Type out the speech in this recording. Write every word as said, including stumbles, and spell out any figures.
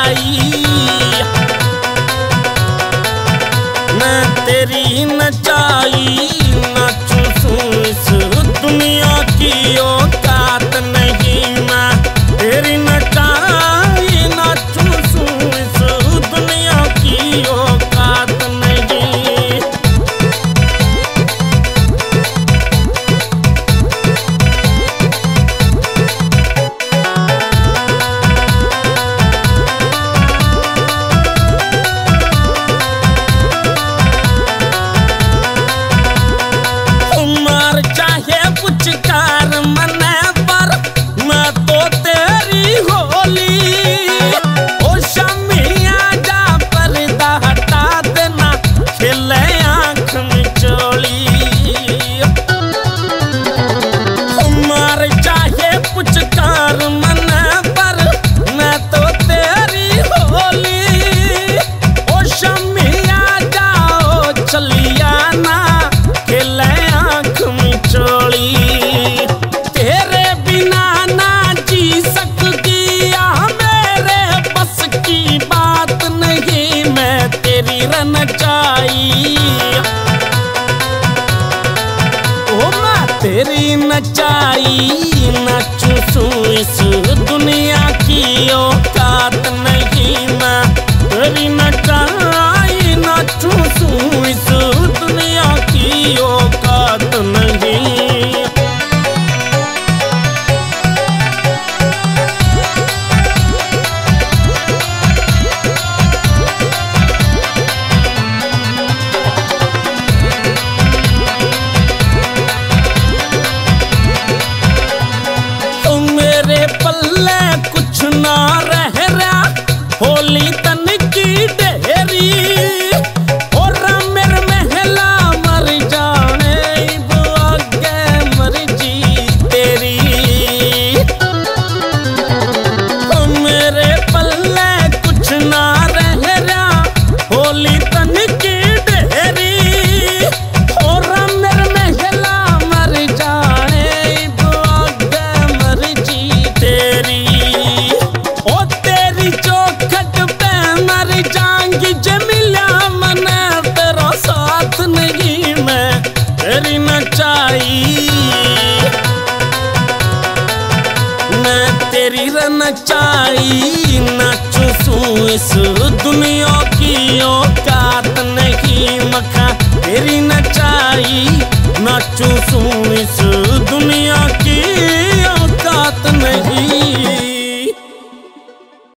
नचाई, मैं तेरी नचाई नाचूं सूं इस दुनिया की औकात नहीं, मैं तेरी नचाई नाचूं सूं इस दुनिया की औकात नहीं। तेरी नचाई नाचूं सूं इस दुनिया की औकात नहीं, मैं तेरी नचाई नाचूं सूं इस दुनिया की औकात नहीं। कुछ ना रह रहा होली तन की ढेरी, और मेरे महला मर जाने आगे मर्जी तेरी, ओ मेरे पल्ले कुछ ना रह रहा होली तन की ढेरी, और मेरे महला मर जाने आगे मर्जी तेरी, ओ तेरी चौखट पे मर जाऊंगी जमिला मने तेरा साथ नहीं, मैं तेरी नचाई मैं तेरी नचाई